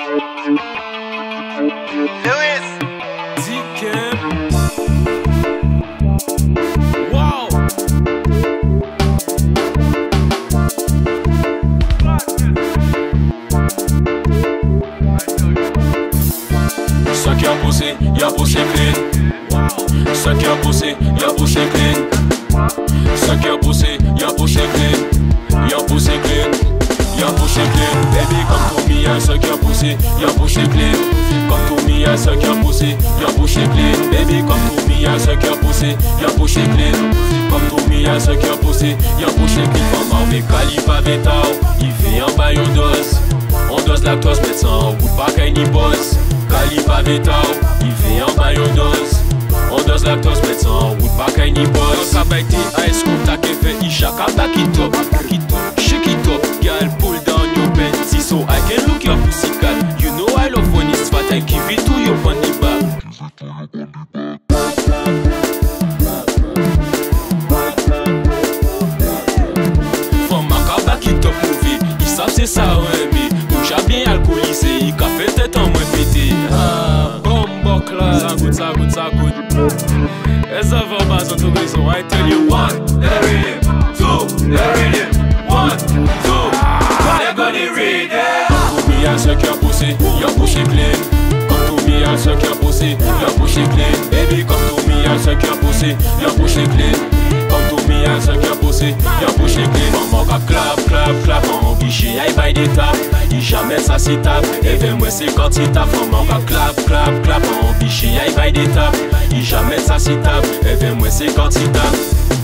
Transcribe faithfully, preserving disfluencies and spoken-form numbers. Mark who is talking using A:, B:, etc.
A: Lewis
B: Dcamp. Wow.
C: Ça qui a poussé, y'a poussé clean. Ça qui a poussé, y'a poussé clean. Ça qui a poussé, y'a poussé clean. Y'a poussé clean. Y'a poussé clean. Baby comme tout mia, ça qui a poussé, y'a poussé clean. Comme tout mia, ça qui a poussé, y'a poussé clean. Baby comme tout mia, ça qui a poussé, y'a poussé clean. Comme tout mia, ça qui a poussé, y'a poussé clean. Maman avec Califa Vetao, il fait un bail au dos. On dose lactose, médecin, ou pas qu'un ni boss. Califa Vetao, il fait un bail au dos. On dose lactose, médecin, ou pas qu'un ni boss. Dans sa baïti, high school, t'as qu'à fait, il chaka, t'as qui top. Shake it up, girl, pull down your panties so I can look your pussy cat. You know I love when it's fat, I give it to you on the back. From Maca, back it up, movie. Ils savent c'est ça, ouais, mais bouge bien alcoolisé, il a fait tête en moins pété. Ah, bomboc là, ça goûte, ça goûte, ça goûte. Et ça va pas sans tout raison, I tell you one, they're ready, two, they're ready. One, two, they're gonna read it. Comme tout mia, ce qui a poussé, y'a poussé clean. Comme tout mia, ce qui a poussé, y'a poussé clean. Baby, comme tout mia, ce qui a poussé, y'a poussé clean. Comme tout mia, ce qui a poussé, y'a poussé clean. Maman ka clap, clap, clap, maman biché, aïe baille des tapes. Il jamais ça s'y tape, et vers moi c'est quand il tape. Maman ka clap, clap, clap, maman biché, aïe baille des tapes. Il jamais ça s'y tape, et vers moi c'est quand il tape.